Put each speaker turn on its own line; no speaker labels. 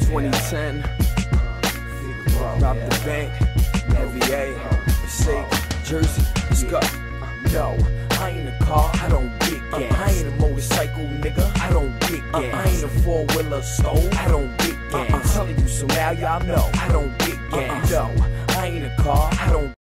2010. Rob the bank. Heavy A. Say, Jersey, let's go. No, I ain't a car, I don't get gas. I ain't a motorcycle, nigga, I don't get gas. I ain't a four-wheeler stove, I don't get gas. I'm telling you, so now y'all know, I don't get gas. No, I ain't a car, I don't